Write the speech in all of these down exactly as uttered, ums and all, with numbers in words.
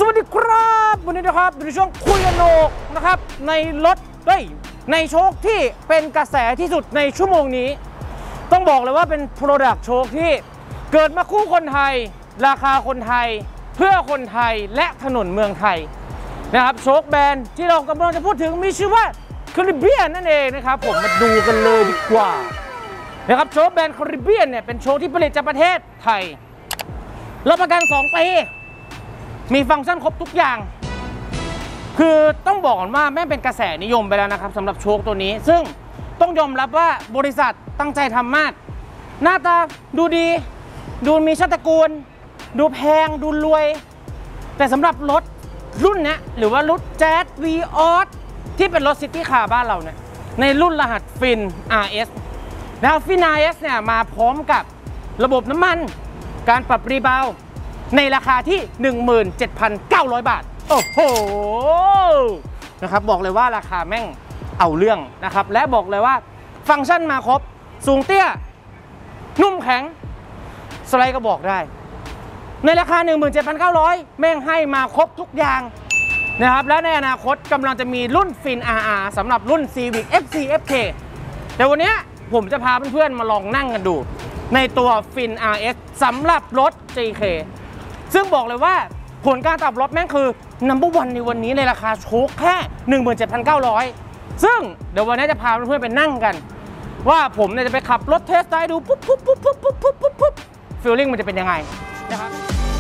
วัสดีครับวันนี้นะครับอยู่ในช่วงคุยกันโหนกนะครับในรถเฮ้ยในโชคที่เป็นกระแสที่สุดในชั่วโมงนี้ต้องบอกเลยว่าเป็น Product โชคที่เกิดมาคู่คนไทยราคาคนไทยเพื่อคนไทยและถนนเมืองไทยนะครับโชคแบรนด์ที่เรากำลังจะพูดถึงมีชื่อว่า Caribbean นั่นเองนะครับผมมาดูกันเลยดีกว่านะครับโชคแบรนด์ Caribbean เนี่ยเป็นโชคที่ผลิตจากประเทศไทยรับประกันสองปีมีฟังก์ชันครบทุกอย่างคือต้องบอกว่าแม่เป็นกระแสนิยมไปแล้วนะครับสำหรับโชคตัวนี้ซึ่งต้องยอมรับว่าบริษัทตั้งใจทำมากหน้าตาดูดีดูมีชาติตระกูลดูแพงดูรวยแต่สำหรับรถรุ่นนี้หรือว่ารถแจ๊ส วีออสที่เป็นรถซิตี้คาร์บ้านเราเนี่ยในรุ่นรหัสฟิน อาร์ เอส แล้วฟิน อาร์ เอส เนี่ยมาพร้อมกับระบบน้ำมันการปรับรีบาวในราคาที่ หนึ่งหมื่นเจ็ดพันเก้าร้อย บาทโอ้โหนะครับบอกเลยว่าราคาแม่งเอาเรื่องนะครับและบอกเลยว่าฟังก์ชันมาครบสูงเตี้ยนุ่มแข็งสไลด์ก็บอกได้ในราคา หนึ่งหมื่นเจ็ดพันเก้าร้อย แม่งให้มาครบทุกอย่างนะครับและในอนาคตกำลังจะมีรุ่นฟิน อาร์ อาร์ สำหรับรุ่น Civic เอฟ ซี เอฟ เค แต่วันนี้ผมจะพาเพื่อนๆมาลองนั่งกันดูในตัวฟิน อาร์ เอส สำหรับรถ จี เค ซึ่งบอกเลยว่าผลการตอบรับแม่งคือ นัมเบอร์วัน ในวันนี้ในราคาโชคแค่ หนึ่งหมื่นเจ็ดพันเก้าร้อย ซึ่งเดี๋ยววันนี้จะพาเพื่อนๆไปนั่งกันว่าผมเนี่ยจะไปขับรถเทสไดรฟ์ดูปุ๊บปุ๊บปุ๊บปุ๊บปุ๊บปุ๊บปุ๊บปุ๊บฟีลลิ่งมันจะเป็นยังไงนะครับ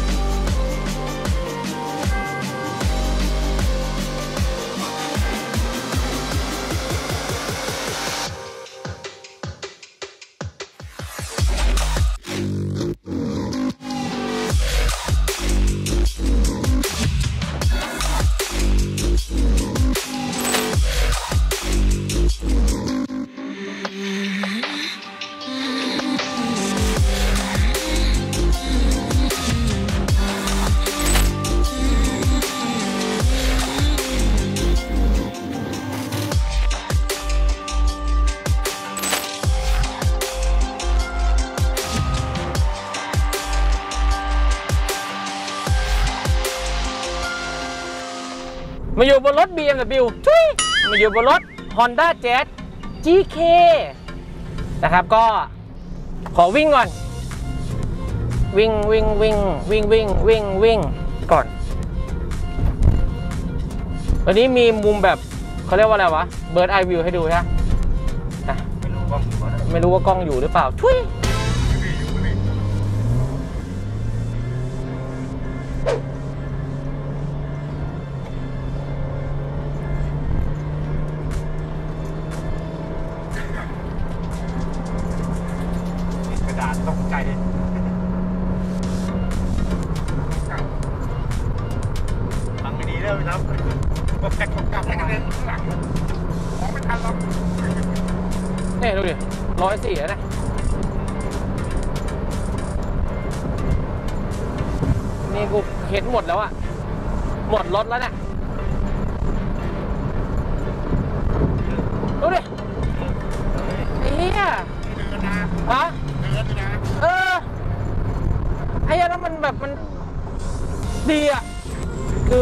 มาอยู่บนรถ บี เอ็ม ดับเบิลยู ทุยมาอยู่บนรถ Honda Jazz จี เค นะครับก็ขอวิ่งก่อนวิ่งวิ่งวิ่งวิ่งวิ่งวิ่งวิ่งก่อนวันนี้มีมุมแบบเขาเรียกว่าอะไรวะ Bird Eye View ให้ดูใช่ไหมไม่รู้ว่ากล้องอยู่หรือเปล่าทุยตกใจฟังไม่ดีเริ่มครับพอแพ็คกลับแล้วก็เดินหลังมองไม่ทันหรอกนี่ดูดิร้อยสี่แล้วนะนี่กูเห็นหมดแล้วอะหมดรถแล้วเนี่ยดูดิไอ้เหี้ยฮะเออไอ้ยันนั้นมันแบบมันดีอ่ะคือ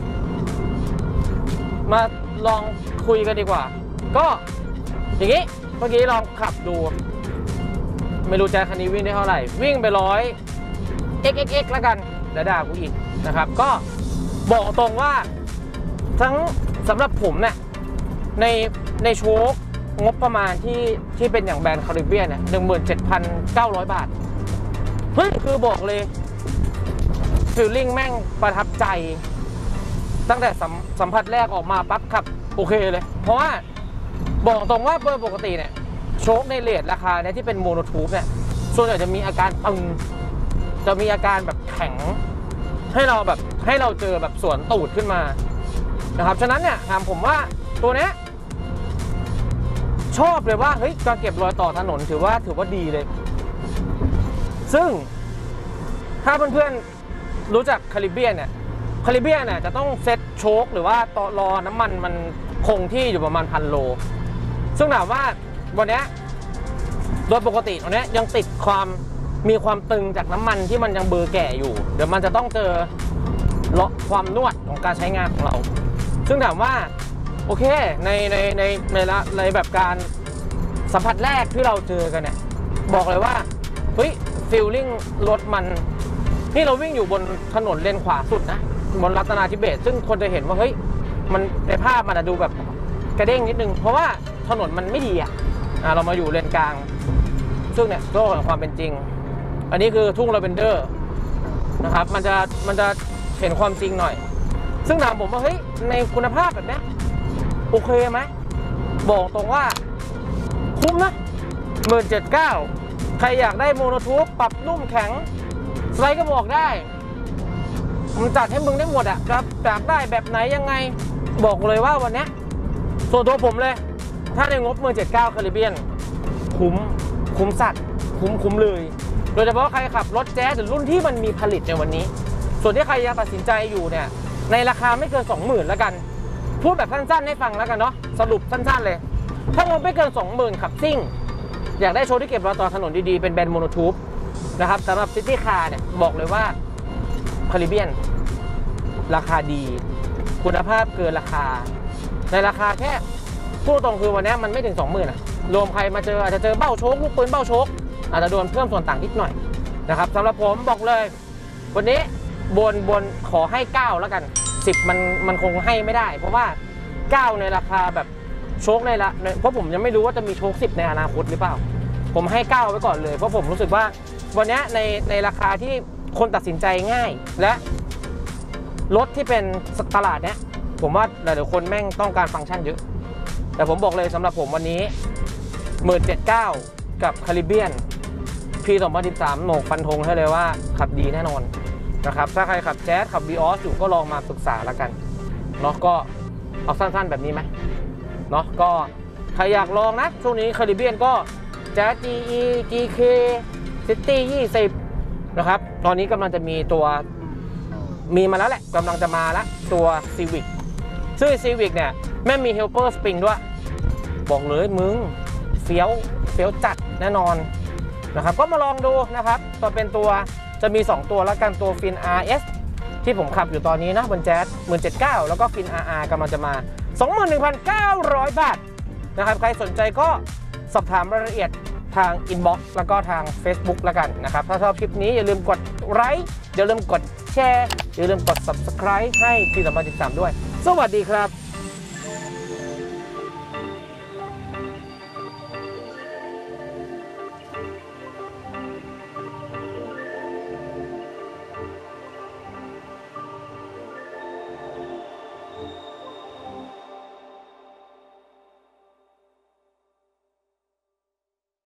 มาลองคุยกันดีกว่าก็อย่างนี้เมื่อกี้ลองขับดูไม่รู้แจ๊คันนี้วิ่งได้เท่าไหร่วิ่งไปร้อย เอ็กซ์ เอ็กซ์ เอ็กซ์ แล้วกันเดี๋ยวด่ากูอีกนะครับก็บอกตรงว่าทั้งสำหรับผมเนี่ยในในโชคงบประมาณที่ที่เป็นอย่างแบรนด์ Caribbean เนี่ย หนึ่งหมื่นเจ็ดพันเก้าร้อย บาทเฮ้ยคือบอกเลยฟีลลิ่งแม่งประทับใจตั้งแต่สัมสัมผัสแรกออกมาปั๊บขับโอเคเลยเพราะว่าบอกตรงว่าโดยปกติเนี่ยโชคในเรทราคาเนี่ยที่เป็นโมโนทูบเนี่ยส่วนใหญ่จะมีอาการตึงจะมีอาการแบบแข็งให้เราแบบให้เราเจอแบบสวนตูดขึ้นมานะครับฉะนั้นเนี่ยถามผมว่าตัวเนี้ยชอบเลยว่าเฮ้ยการเก็บรอยต่อถนนถือว่าถือว่าดีเลยซึ่งถ้าเพื่อนๆรู้จักคาริเบียนเนี่ยคาริเบียนเนี่ยจะต้องเซ็ตโชคหรือว่าต่อรอน้ำมันมันคงที่อยู่ประมาณพันโลซึ่งถามว่าวันนี้โดยปกติตรงนี้ยังติดความมีความตึงจากน้ำมันที่มันยังเบอร์แก่อยู่เดี๋ยวมันจะต้องเจอเลาะความนวดของการใช้งานของเรา ซึ่งถามว่าโอเคในในในในละในแบบการสัมผัสแรกที่เราเจอกันเนี่ยบอกเลยว่าเฮ้ยฟีลลิ่งรถมันนี่เราวิ่งอยู่บนถนนเลนขวาสุดนะบนรัตนาธิเบศรซึ่งคนจะเห็นว่าเฮ้ยมันในภาพมันดูแบบกระเด้งนิดนึงเพราะว่าถนนมันไม่ดีอ่ะเรามาอยู่เลนกลางซึ่งเนี่ยโลกแห่งความเป็นจริงอันนี้คือทุ่งลาเวนเดอร์นะครับมันจะมันจะเห็นความจริงหน่อยซึ่งถามผมว่าเฮ้ยในคุณภาพแบบนี้โอเคไหมบอกตรงว่าคุ้มนะหมื่นเจ็ดเก้าใครอยากได้โมโนทูปปรับนุ่มแข็งอะไรก็บอกได้มันจัดให้มึงได้หมดอ่ะครับอยากได้แบบไหนยังไงบอกเลยว่าวันนี้ส่วนตัวผมเลยถ้าในงบหมื่นเจ็ดเก้าคาริเบียนคุ้มคุ้มสัตว์คุ้มคุ้มเลยโดยเฉพาะใครขับรถแจ๊สหรือรุ่นที่มันมีผลิตในวันนี้ส่วนที่ใครยังตัดสินใจอยู่เนี่ยในราคาไม่เกิน สองหมื่น แล้วกันพูดแบบสั้นๆให้ฟังแล้วกันเนาะสรุปสั้นๆเลยถ้างบไม่เกิน สองหมื่น ขับซิ่งอยากได้โชว์ที่เก็บรอยต่อถนนดีๆเป็นแบรนด์โมโนทูปนะครับสำหรับซิตี้คาร์เนี่ยบอกเลยว่าคาริเบียนราคาดีคุณภาพเกินราคาในราคาแค่พูดตรงคือวันนี้มันไม่ถึง สองหมื่น อ่ะรวมใครมาเจออาจจะเจอเบ้าโชคลูกปืนเบ้าโชคอาจจะโดนเพิ่มส่วนต่างนิดหน่อยนะครับสำหรับผมบอกเลยวันนี้บนบนขอให้เก้าแล้วกันสิบมันมันคงให้ไม่ได้เพราะว่าเก้าในราคาแบบโชคในละเพราะผมยังไม่รู้ว่าจะมีโชคสิบในอนาคตหรือเปล่าผมให้เก้าไว้ก่อนเลยเพราะผมรู้สึกว่าวันนี้ในในราคาที่คนตัดสินใจง่ายและรถที่เป็นตลาดเนี้ยผมว่าหลายๆคนแม่งต้องการฟังก์ชันเยอะแต่ผมบอกเลยสำหรับผมวันนี้หมื่นเจ็ดเก้ากับคาริเบียนปีสองพันสิบสามโหนกฟันธงให้เลยว่าขับดีแน่นอนนะครับถ้าใครขับแจ๊สขับวีออสอยู่ก็ลองมาปรึกษาแล้วกันเนาะก็เอาสั้นๆแบบนี้ไหมเนาะก็ใครอยากลองนะช่วงนี้คาริเบียนก็แจ๊ส จี อี จี เค City ยี่สิบนะครับตอนนี้กำลังจะมีตัวมีมาแล้วแหละกำลังจะมาแล้วตัว Civic ซึ่ง Civic เนี่ยแม่มี Helper Spring ด้วยบอกเลยมึงเฟี้ยวเฟี้ยวจัดแน่นอนนะครับก็มาลองดูนะครับตัวเป็นตัวจะมีสองตัวแล้วกันตัวฟิน อาร์ เอส ที่ผมขับอยู่ตอนนี้นะบนแจ๊ส หนึ่งหมื่นเจ็ดพันเก้าร้อย แล้วก็ฟิน อาร์ อาร์ กำลังจะมา สองหมื่นหนึ่งพันเก้าร้อย บาทนะครับใครสนใจก็สอบถามรายละเอียดทางอินบ็อกซ์แล้วก็ทาง Facebook แล้วกันนะครับถ้าชอบคลิปนี้อย่าลืมกดไลค์อย่าลืมกดแชร์อย่าลืมกด ซับสไครบ์ ให้ปีสองพันสิบสามด้วยสวัสดีครับ